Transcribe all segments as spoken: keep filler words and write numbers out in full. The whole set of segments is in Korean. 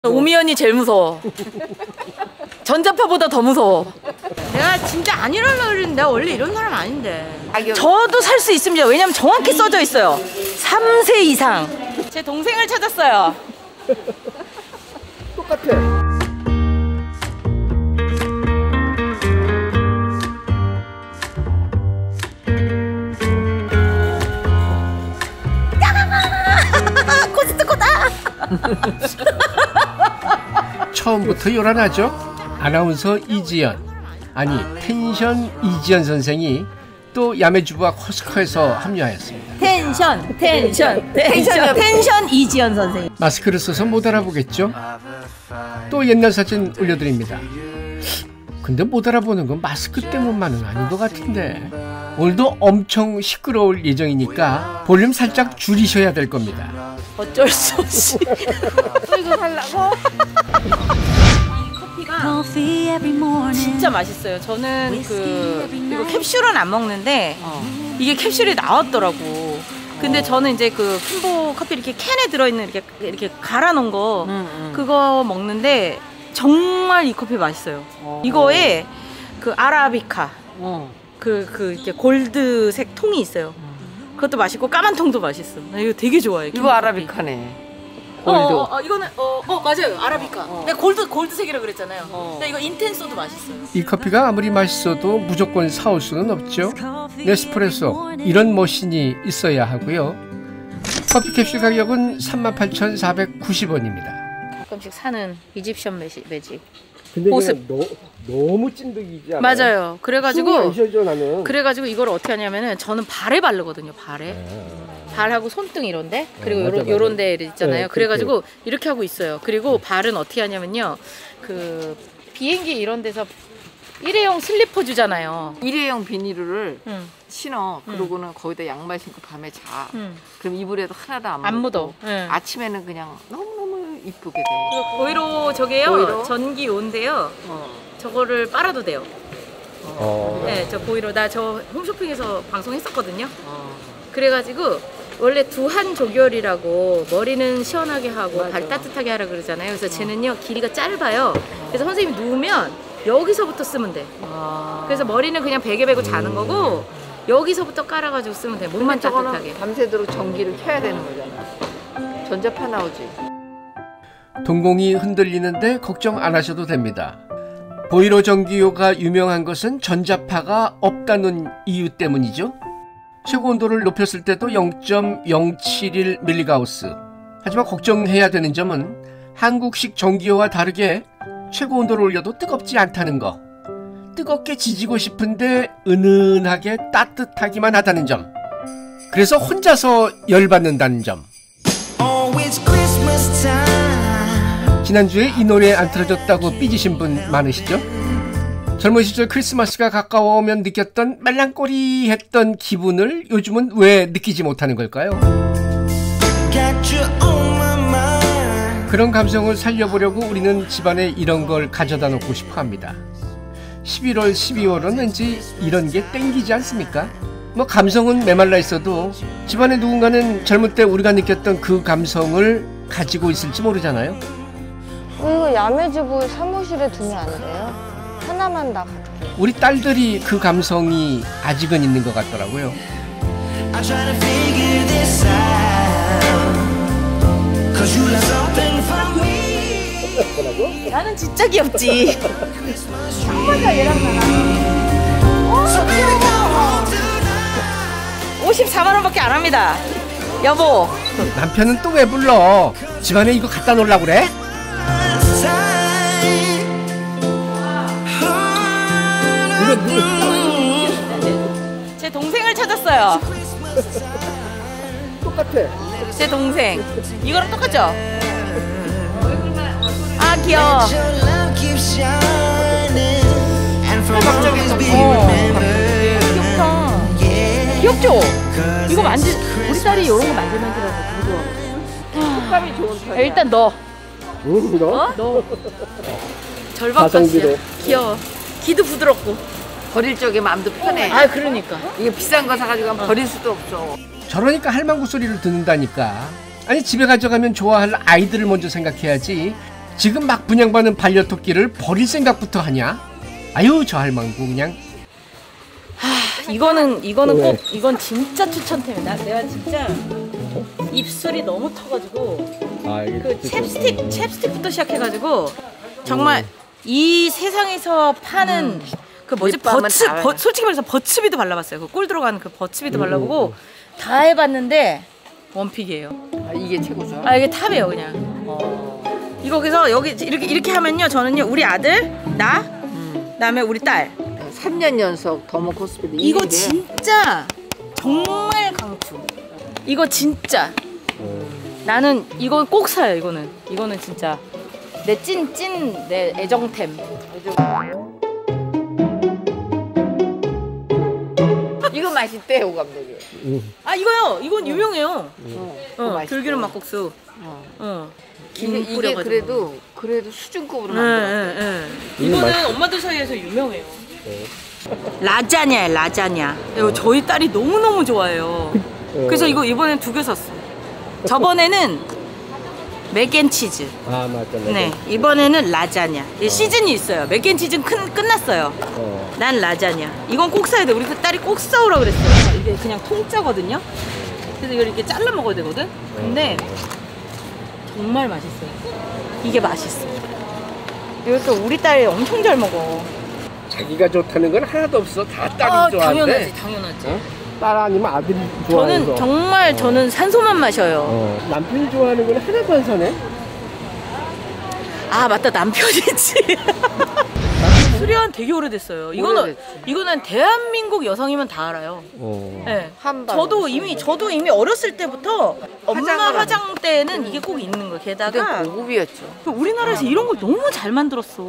오미연이 제일 무서워. 전자파보다 더 무서워. 내가 진짜 안 이러려고 그랬는데 내가 원래 이런 사람 아닌데. 저도 살 수 있습니다. 왜냐면 정확히 써져 있어요. 삼 세 이상. 제 동생을 찾았어요. 똑같아. 코스트코다. 처음부터 요란하죠? 아나운서 이지연, 아니 텐션 이지연 선생이 또 야매주부와 코스코에서 합류하였습니다. 텐션, 텐션, 텐션, 텐션 이지연 선생. 마스크를 써서 못 알아보겠죠? 또 옛날 사진 올려드립니다. 근데 못 알아보는 건 마스크 때문만은 아닌 것 같은데 오늘도 엄청 시끄러울 예정이니까 볼륨 살짝 줄이셔야 될 겁니다. 어쩔 수 없이 이거 살라고? 이 커피가 진짜 맛있어요. 저는 그 이거 캡슐은 안 먹는데 어. 이게 캡슐이 나왔더라고. 근데 어. 저는 이제 그 킴보 커피 이렇게 캔에 들어있는 이렇게 이렇게 갈아 놓은 거 음, 음. 그거 먹는데 정말 이 커피 맛있어요. 어. 이거에 그 아라비카 어. 그, 그 이렇게 골드색 통이 있어요. 그것도 맛있고 까만 통도 맛있어. 나 이거 되게 좋아해. 이거 아라비카네. 골드. 어, 어, 어, 이거는 어, 어 맞아요. 아라비카. 어. 내가 골드 골드색이라 그랬잖아요. 어. 근데 이거 인텐소도 맛있어요. 이 커피가 아무리 맛있어도 무조건 사올 수는 없죠. 네스프레소 이런 머신이 있어야 하고요. 커피 캡슐 가격은 삼만 팔천사백구십 원입니다. 가끔씩 사는 이집션 매직. 매직. 근데 너, 너무 찐득이지 않아요? 맞아요. 그래가지고 쉬어져, 나는. 그래가지고 이걸 어떻게 하냐면은 저는 발에 바르거든요. 발에 아. 발하고 손등 이런데 그리고 아, 요런, 맞아, 요런 데 있잖아요. 네, 그래가지고 이렇게 하고 있어요. 그리고 발은 어떻게 하냐면요. 그 비행기 이런 데서 일회용 슬리퍼 주잖아요. 일회용 비닐을 응. 신어. 응. 그러고는 거기다 양말 신고 밤에 자. 응. 그럼 이불에도 하나도 안, 안 묻어. 응. 아침에는 그냥 너무너무 이쁘게 돼. 보이로 저게요. 보이로? 전기온데요. 어. 저거를 빨아도 돼요. 어. 네, 저 보이로 나 저 홈쇼핑에서 방송했었거든요. 어. 그래가지고 원래 두한 조결이라고 머리는 시원하게 하고 맞아. 발 따뜻하게 하라 그러잖아요. 그래서 어. 쟤는요 길이가 짧아요. 그래서 선생님이 누우면 여기서부터 쓰면 돼. 아. 그래서 머리는 그냥 베개 베고 자는 거고 여기서부터 깔아가지고 쓰면 돼. 몸만 따뜻하게. 밤새도록 전기를 켜야 되는 거잖아. 전자파 나오지. 동공이 흔들리는데 걱정 안 하셔도 됩니다. 보이로 전기요가 유명한 것은 전자파가 없다는 이유 때문이죠. 최고 온도를 높였을 때도 영 점 영칠일 밀리가우스. 하지만 걱정해야 되는 점은 한국식 전기요와 다르게 최고 온도를 올려도 뜨겁지 않다는 거. 뜨겁게 지지고 싶은데 은은하게 따뜻하기만 하다는 점. 그래서 혼자서 열받는다는 점. 지난주에 이 노래 안 틀어졌다고 삐지신 분 많으시죠? 젊은 시절 크리스마스가 가까워오면 느꼈던 말랑꼬리했던 기분을 요즘은 왜 느끼지 못하는 걸까요? 그런 감성을 살려보려고 우리는 집안에 이런 걸 가져다 놓고 싶어 합니다. 십일월, 십이월은 왠지 이런 게 땡기지 않습니까? 뭐 감성은 메말라 있어도 집안에 누군가는 젊을 때 우리가 느꼈던 그 감성을 가지고 있을지 모르잖아요. 이거 야매주부 사무실에 두면 안 돼요? 하나만 다 갖게. 우리 딸들이 그 감성이 아직은 있는 것 같더라고요. 나는 진짜 귀엽지. 한번더 얘랑 나랑. 오십사만 원밖에 안 합니다. 여보. 남편은 또 왜 불러? 집안에 이거 갖다 놓으려고 그래? 제 동생을 찾았어요. 똑같아. 제 동생. 이거랑 똑같죠? 아 귀여워. 어. 귀엽다. 귀엽죠? 이거 만지 우리 딸이 이런 거 만지면 되게 좋아. 식감이 좋은 편이야. 일단 넣어. 응, 너? 어? 넣어. 절박하지. 귀여워. 귀도 부드럽고. 버릴 적에 마음도 편해. 아 그러니까. 이게 비싼 거 사가지고 어. 버릴 수도 없어. 저러니까 할망구 소리를 듣는다니까. 아니 집에 가져가면 좋아할 아이들을 먼저 생각해야지 지금 막 분양받는 반려토끼를 버릴 생각부터 하냐? 아유 저 할망구 그냥. 하, 이거는 이거는 꼭 이건 진짜 추천템이다. 내가 진짜 입술이 너무 터가지고 아, 그 챕스틱 챕스틱부터 시작해가지고 정말 이 세상에서 파는 음. 그 뭐지 버츠 버, 솔직히 말해서 버츠비도 발라봤어요. 그 꿀 들어가는 그 버츠비도 음. 발라보고 다 해봤는데 원픽이에요. 아, 이게 최고죠? 아 이게 탑이에요 그냥. 어. 이거 그래서 여기 이렇게 이렇게 하면요 저는요 우리 아들 나 음. 그다음에 우리 딸 삼 년 연속 더모 코스프레 이거 일 위래. 진짜 정말 강추. 이거 진짜 나는 이건 꼭 사요. 이거는 이거는 진짜 내 찐 찐 내 애정템. 이거 맛있대 오 감독이. 음. 아 이거요. 이건 유명해요. 음. 어, 들기름 막국수. 어. 어. 이게, 이게 그래도 그래도 수준급으로 네, 만들었어. 네, 네. 이거는 엄마들 사이에서 유명해요. 네. 라자냐예요, 라자냐. 이거 저희 딸이 너무 너무 좋아해요. 그래서 이거 이번엔 두 개 샀어. 저번에는 맥앤치즈. 아 맞다. 네, 이번에는 라자냐. 어. 시즌이 있어요. 맥앤치즈는 큰, 끝났어요. 어. 난 라자냐. 이건 꼭 사야 돼. 우리 그 딸이 꼭 사오라 그랬어요. 이게 그냥 통짜거든요. 그래서 이걸 이렇게 잘라 먹어야 되거든. 근데 정말 맛있어요. 이게 맛있어. 이것도 우리 딸이 엄청 잘 먹어. 자기가 좋다는 건 하나도 없어. 다 딸이 아, 좋아하는데. 당연하지, 당연하지. 어? 딸 아니면 아들이 좋아해서. 저는 정말 어. 저는 산소만 마셔요. 어. 남편이 좋아하는 건 하나도 안 사네. 아 맞다 남편이지. 수리한 되게 오래됐어요. 이거는 오래됐지. 이거는 대한민국 여성이면 다 알아요. 어. 네. 저도 이미 저도 이미 어렸을 때부터 엄마 화장 때는 이게 꼭 있는 거예요. 게다가 고급이었죠. 우리나라에서 이런 걸 너무 잘 만들었어.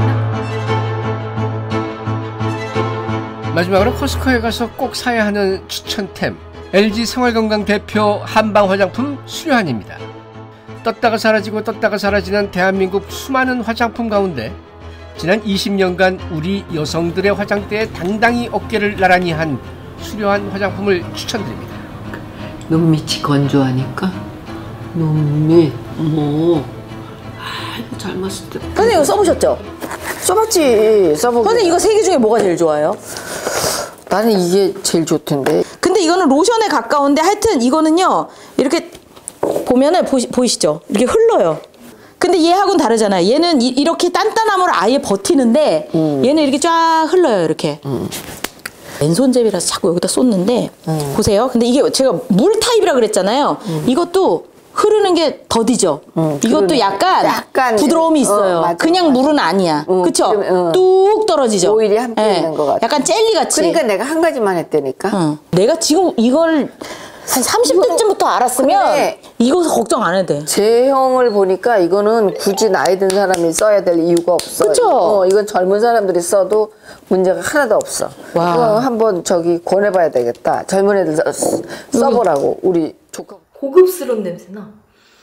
마지막으로 코스코에 가서 꼭 사야 하는 추천템 엘지 생활건강 대표 한방 화장품 수료한입니다. 떴다가 사라지고 떴다가 사라지는 대한민국 수많은 화장품 가운데 지난 이십 년간 우리 여성들의 화장대에 당당히 어깨를 나란히 한 수려한 화장품을 추천드립니다. 눈밑이 건조하니까 눈밑 뭐 아 이거 젊었을 때 선생님 이거 써보셨죠? 써봤지 써보고 선생님 이거 세 개 중에 뭐가 제일 좋아요? 나는 이게 제일 좋던데. 근데 이거는 로션에 가까운데 하여튼 이거는요 이렇게 보면은 보시, 보이시죠? 이렇게 흘러요. 근데 얘하고는 다르잖아요. 얘는 이, 이렇게 단단함으로 아예 버티는데 음. 얘는 이렇게 쫙 흘러요. 이렇게. 음. 맨손잡이라서 자꾸 여기다 쏟는데 음. 보세요. 근데 이게 제가 물 타입이라 그랬잖아요. 음. 이것도 흐르는 게 더디죠. 음, 이것도 약간, 약간 부드러움이 있어요. 어, 맞아, 그냥 맞아. 물은 아니야. 음, 그쵸? 어. 뚝 떨어지죠. 오일이 함께 네. 있는 것 같아. 약간 젤리같이. 그러니까 내가 한 가지만 했다니까. 어. 내가 지금 이걸 한 삼십 대쯤부터 알았으면 이거 걱정 안 해도 돼. 제형을 보니까 이거는 굳이 나이 든 사람이 써야 될 이유가 없어. 그쵸? 어, 이건 젊은 사람들이 써도 문제가 하나도 없어. 와. 이거 한번 저기 권해봐야 되겠다. 젊은 애들 써, 써보라고. 우리 조카. 고급스러운 냄새나.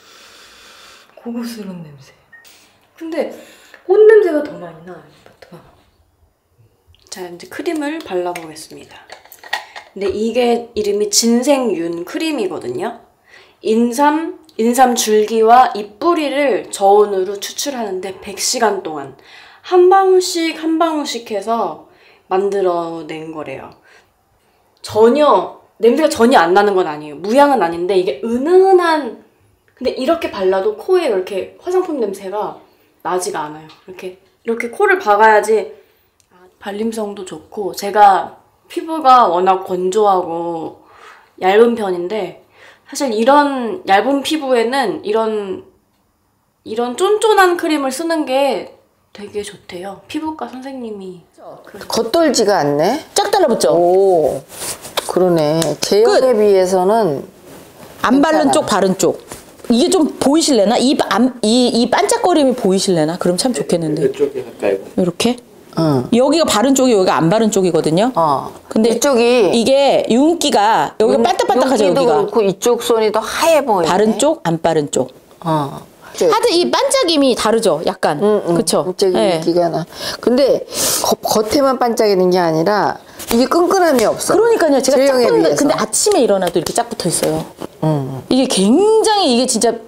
고급스러운 냄새. 근데 꽃 냄새가 더 많이 나. 리프트가. 자 이제 크림을 발라보겠습니다. 근데 이게 이름이 진생윤 크림이거든요. 인삼, 인삼 줄기와 잎뿌리를 저온으로 추출하는데 백 시간 동안 한 방울씩 한 방울씩 해서 만들어낸 거래요. 전혀 냄새가 전혀 안 나는 건 아니에요. 무향은 아닌데 이게 은은한 근데 이렇게 발라도 코에 이렇게 화장품 냄새가 나지가 않아요. 이렇게 이렇게 코를 박아야지 발림성도 좋고 제가 피부가 워낙 건조하고 얇은 편인데 사실 이런 얇은 피부에는 이런 이런 쫀쫀한 크림을 쓰는 게 되게 좋대요. 피부과 선생님이. 겉돌지가 않네? 쫙 달라붙죠? 오, 그러네. 제형에 비해서는 안 바른 쪽, 바른 쪽. 이게 좀 보이실래나? 이, 안, 이, 이 반짝거림이 보이실래나? 그럼 참 좋겠는데. 이쪽에 가까이. 이렇게? 응. 여기가 바른 쪽이 여기가 안 바른 쪽이거든요. 어. 근데 이쪽이 이게 윤기가 여기가 반딱반딱하죠. 윤기도 여기가. 그렇고 이쪽 손이 더 하얘 보여. 바른 쪽, 안 바른 쪽. 어. 하여튼 이 반짝임이 다르죠. 약간. 응, 응. 그쵸? 이쪽이 네. 윤기가 나. 근데 겉, 겉에만 반짝이는 게 아니라 이게 끈끈함이 없어. 그러니까요. 제가 짝 붙는 비해서. 근데 아침에 일어나도 이렇게 짝 붙어 있어요. 응. 이게 굉장히 이게 진짜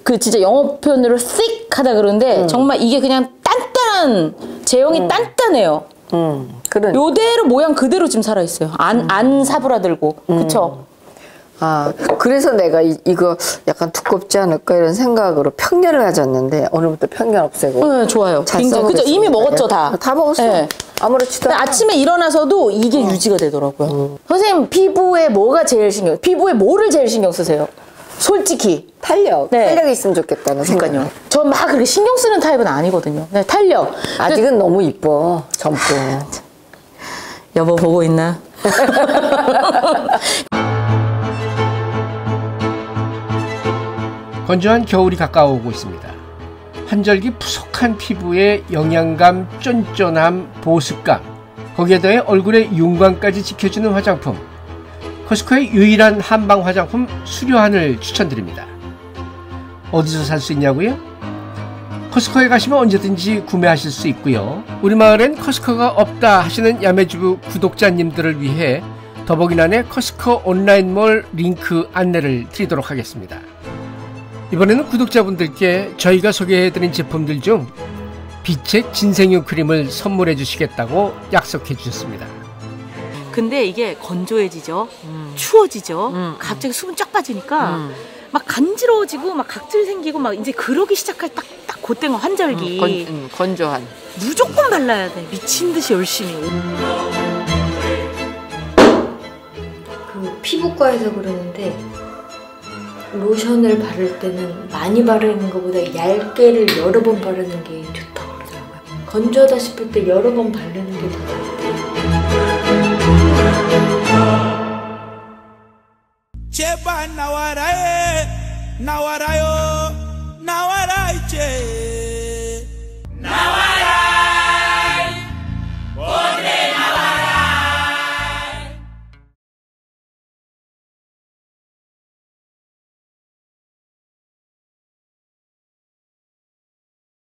그 진짜 영어 표현으로 thick 하다 그러는데 음. 정말 이게 그냥 단단한 제형이 음. 단단해요. 음. 그런. 요대로 모양 그대로 지금 살아있어요. 안, 음. 안 사부라들고. 음. 그쵸? 아, 그래서 내가 이, 이거 약간 두껍지 않을까 이런 생각으로 편견을 가졌는데 오늘부터 편견 없애고. 네, 좋아요. 굉장히. 그죠? 이미 먹었죠, 다. 다 먹었어. 네. 아무렇지도 않아. 아침에 일어나서도 이게 어. 유지가 되더라고요. 음. 선생님, 피부에 뭐가 제일 신경, 피부에 뭐를 제일 신경 쓰세요? 솔직히. 탄력. 네. 탄력이 있으면 좋겠다는 생각요. 전 막 그렇게 신경 쓰는 타입은 아니거든요. 네, 탄력. 아직은 그, 너무 이뻐, 젊고. 여보 보고 있나? 건조한 겨울이 가까워오고 있습니다. 한절기 푸석한 피부에 영양감, 쫀쫀함, 보습감, 거기에 더해 얼굴의 윤광까지 지켜주는 화장품. 커스코의 유일한 한방 화장품 수료한을 추천드립니다. 어디서 살 수 있냐고요? 커스코에 가시면 언제든지 구매하실 수 있고요. 우리 마을엔 커스코가 없다 하시는 야매주부 구독자님들을 위해 더보기란에 커스코 온라인몰 링크 안내를 드리도록 하겠습니다. 이번에는 구독자분들께 저희가 소개해드린 제품들 중 빛의 진생유 크림을 선물해 주시겠다고 약속해 주셨습니다. 근데 이게 건조해지죠. 음. 추워지죠. 음. 갑자기 수분 쫙 빠지니까 음. 막 간지러워지고 막 각질 생기고 막 이제 그러기 시작할 딱, 딱 그때가 환절기. 음, 건, 음, 건조한. 무조건 발라야 돼. 미친 듯이 열심히. 그 피부과에서 그러는데 로션을 바를 때는 많이 바르는 것보다 얇게를 여러 번 바르는 게 좋다고 그러더라고요. 건조하다 싶을 때 여러 번 바르는 게 더 좋대요. 제발 나와라 나와라요.